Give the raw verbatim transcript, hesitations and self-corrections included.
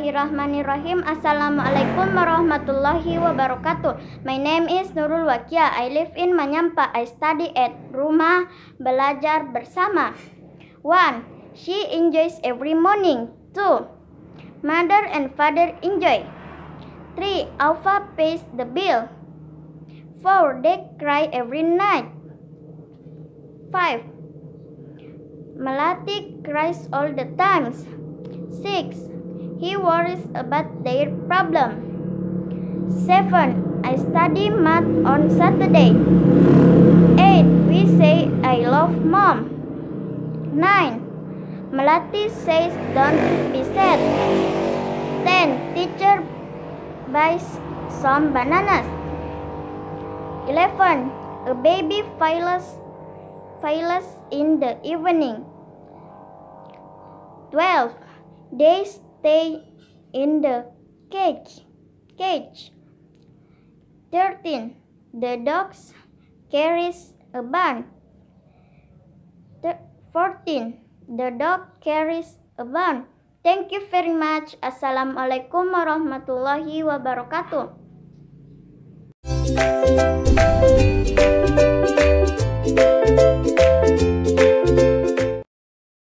Bismillahirrahmanirrahim. Assalamualaikum warahmatullahi wabarakatuh. My name is Nurul Wakia. I live in Manyampa. I study at Rumah Belajar Bersama. one. She enjoys every morning. two. Mother and father enjoy. three. Alpha pays the bill. four. They cry every night. five. Melati cries all the times. six. He worries about their problem. seven. I study math on Saturday. eight. We say I love mom. nine. Melati says don't be sad. ten. Teacher buys some bananas. eleven. A baby files files in the evening. twelve. They stay in the cage. Cage. thirteen. The dogs carries a bun. fourteen. The dog carries a bun. Thank you very much. Assalamualaikum warahmatullahi wabarakatuh.